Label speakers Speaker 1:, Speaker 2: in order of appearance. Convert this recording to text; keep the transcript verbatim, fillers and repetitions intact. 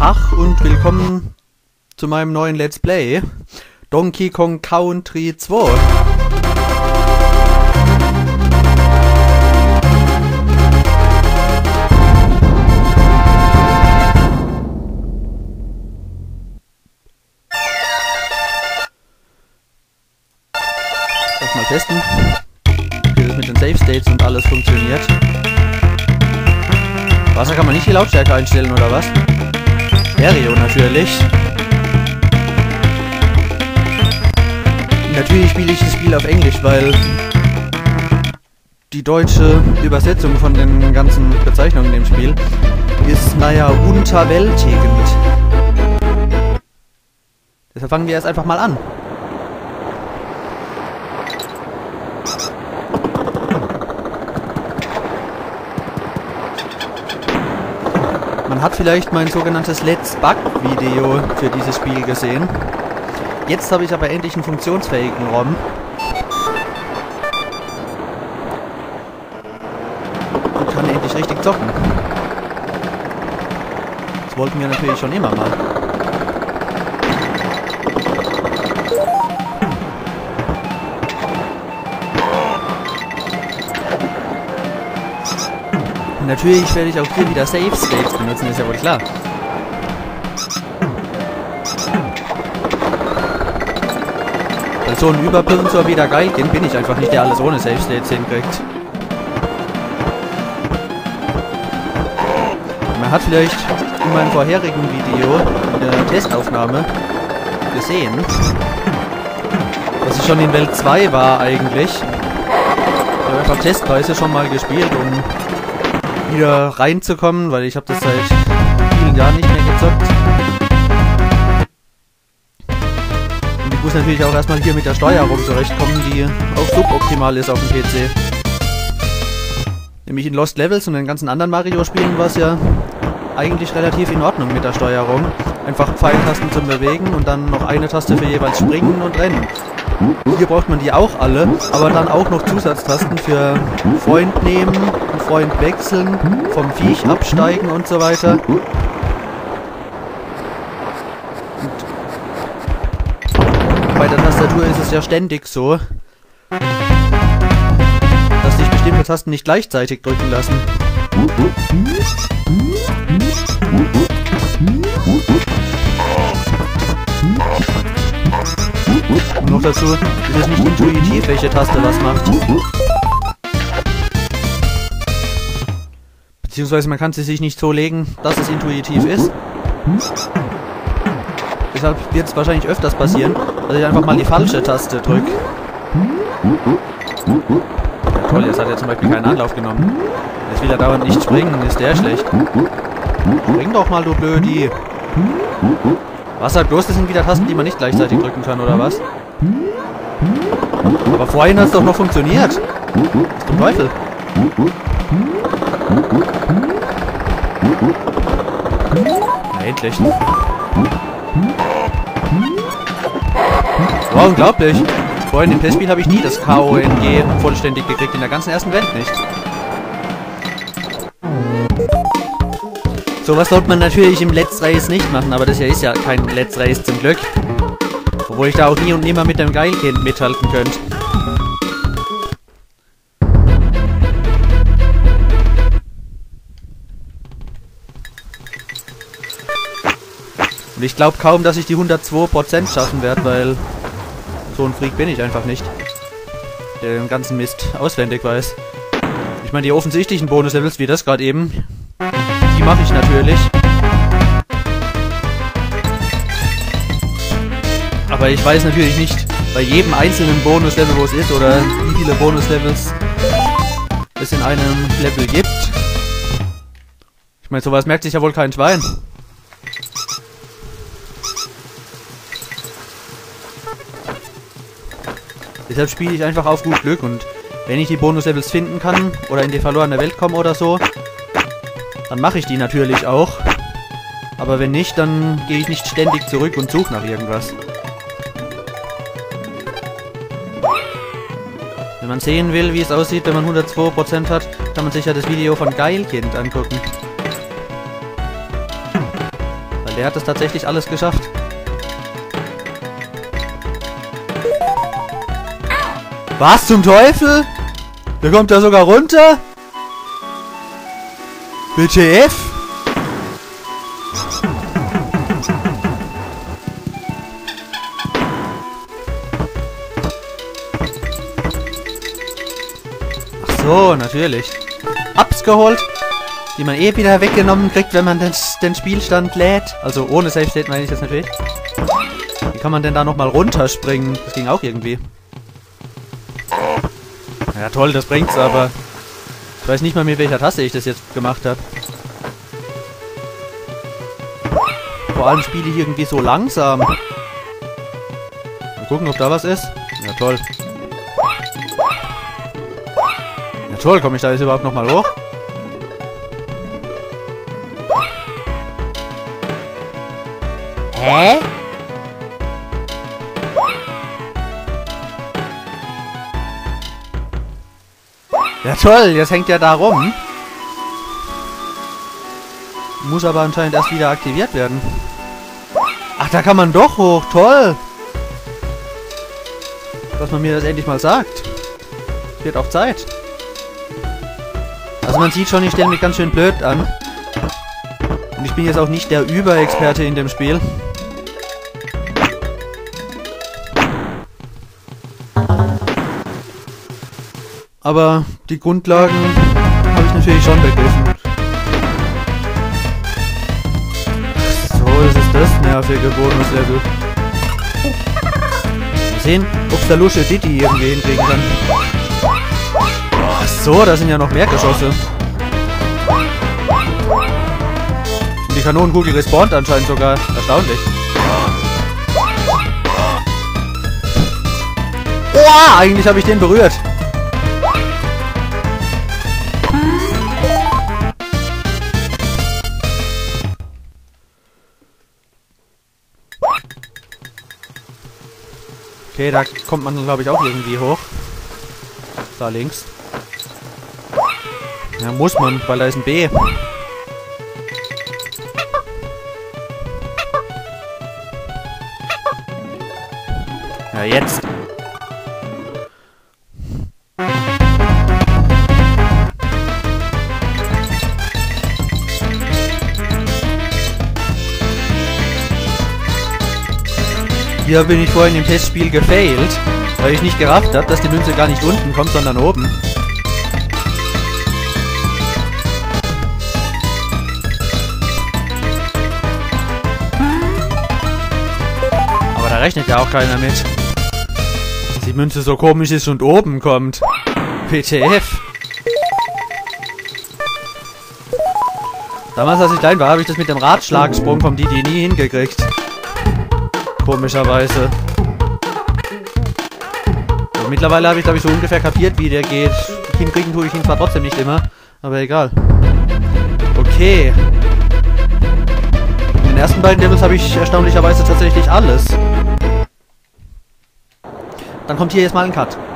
Speaker 1: Tag und willkommen zu meinem neuen Let's Play Donkey Kong Country zwei. Lass mal testen, wie das mit den Save States und alles funktioniert. Wasser kann man nicht die Lautstärke einstellen, oder was? Stereo natürlich. Natürlich spiele ich das Spiel auf Englisch, weil die deutsche Übersetzung von den ganzen Bezeichnungen im Spiel ist, naja, unterwältigend. Deshalb fangen wir erst einfach mal an. Man hat vielleicht mein sogenanntes Let's Bug Video für dieses Spiel gesehen. Jetzt habe ich aber endlich einen funktionsfähigen ROM. Und kann endlich richtig zocken. Das wollten wir natürlich schon immer mal. Und natürlich werde ich auch hier wieder Save States benutzen, ist ja wohl klar. Weil so ein Überblick wieder geil, den bin ich einfach nicht, der alles ohne Save States hinkriegt. Man hat vielleicht in meinem vorherigen Video, in der Testaufnahme, gesehen, dass ich schon in Welt zwei war eigentlich. Ich habe einfach testweise schon mal gespielt, um wieder reinzukommen, weil ich habe das seit vielen Jahren nicht mehr gezockt. Und ich muss natürlich auch erstmal hier mit der Steuerung zurechtkommen, die auch suboptimal ist auf dem P C. Nämlich in Lost Levels und den ganzen anderen Mario-Spielen war es ja eigentlich relativ in Ordnung mit der Steuerung. Einfach Pfeiltasten zum Bewegen und dann noch eine Taste für jeweils Springen und Rennen. Hier braucht man die auch alle, aber dann auch noch Zusatztasten für Freund nehmen, Freund wechseln, vom Viech absteigen und so weiter. Und bei der Tastatur ist es ja ständig so, dass sich bestimmte Tasten nicht gleichzeitig drücken lassen. Und noch dazu ist es nicht intuitiv, welche Taste was macht. Beziehungsweise man kann sie sich nicht so legen, dass es intuitiv ist. Deshalb wird es wahrscheinlich öfters passieren, dass ich einfach mal die falsche Taste drücke. Ja, toll, jetzt hat er zum Beispiel keinen Anlauf genommen. Jetzt will er dauernd nicht springen, ist der schlecht. Spring doch mal, du Blödi. Was halt bloß, das sind wieder Tasten, die man nicht gleichzeitig drücken kann, oder was? Aber vorhin hat es doch noch funktioniert. Was zum Teufel? Na, endlich. Wow, unglaublich. Vorhin im Testspiel habe ich nie das K O N G vollständig gekriegt, in der ganzen ersten Welt nicht. Sowas sollte man natürlich im Let's Race nicht machen, aber das hier ist ja kein Let's Race zum Glück. Obwohl ich da auch nie und nimmer mit dem Geilkind mithalten könnte. Und ich glaube kaum, dass ich die hundertzwei Prozent schaffen werde, weil so ein Freak bin ich einfach nicht, der den ganzen Mist auswendig weiß. Ich meine, die offensichtlichen Bonuslevels, wie das gerade eben, die mache ich natürlich. Aber ich weiß natürlich nicht bei jedem einzelnen Bonuslevel, wo es ist, oder wie viele Bonuslevels es in einem Level gibt. Ich meine, sowas merkt sich ja wohl kein Schwein. Deshalb spiele ich einfach auf gut Glück, und wenn ich die Bonuslevels finden kann oder in die verlorene Welt komme oder so, dann mache ich die natürlich auch. Aber wenn nicht, dann gehe ich nicht ständig zurück und suche nach irgendwas. Wenn man sehen will, wie es aussieht, wenn man hundertzwei Prozent hat, kann man sich ja das Video von Geilkind angucken. Weil Weil der hat das tatsächlich alles geschafft. Was zum Teufel? Der kommt da sogar runter? W T F? Ach so, natürlich. Ups geholt, die man eh wieder weggenommen kriegt, wenn man den, den Spielstand lädt. Also ohne Save State meine ich jetzt natürlich. Wie kann man denn da nochmal runterspringen? Das ging auch irgendwie. Ja toll, das bringt's, aber ich weiß nicht mal, mit welcher Taste ich das jetzt gemacht habe. Vor allem spiele ich irgendwie so langsam. Mal gucken, ob da was ist. Ja toll. Ja toll, komme ich da jetzt überhaupt nochmal hoch? Hä? Ja toll, jetzt hängt er da rum. Muss aber anscheinend erst wieder aktiviert werden. Ach, da kann man doch hoch, toll. Dass man mir das endlich mal sagt. Wird auch Zeit. Also man sieht schon, ich stelle mich ganz schön blöd an. Und ich bin jetzt auch nicht der Überexperte in dem Spiel. Aber die Grundlagen habe ich natürlich schon begriffen. So, das ist das nervige Bonuslevel. Mal sehen, ob es der Lusche Diddy irgendwie hinkriegen kann. Ach so, da sind ja noch mehr Geschosse. Und die Kanonenkugel respawnt anscheinend sogar. Erstaunlich. Oh, eigentlich habe ich den berührt. Okay, da kommt man, glaube ich, auch irgendwie hoch. Da links. Ja, muss man, weil da ist ein B. Ja, jetzt. Hier bin ich vorhin im Testspiel gefailt, weil ich nicht gerafft habe, dass die Münze gar nicht unten kommt, sondern oben. Aber da rechnet ja auch keiner mit, dass die Münze so komisch ist und oben kommt. W T F. Damals, als ich klein war, habe ich das mit dem Ratschlagsprung vom Didi nie hingekriegt. Komischerweise. Und mittlerweile habe ich, glaube ich, so ungefähr kapiert, wie der geht. Hinkriegen tue ich ihn zwar trotzdem nicht immer, aber egal. Okay. In den ersten beiden Levels habe ich erstaunlicherweise tatsächlich alles. Dann kommt hier jetzt mal ein Cut.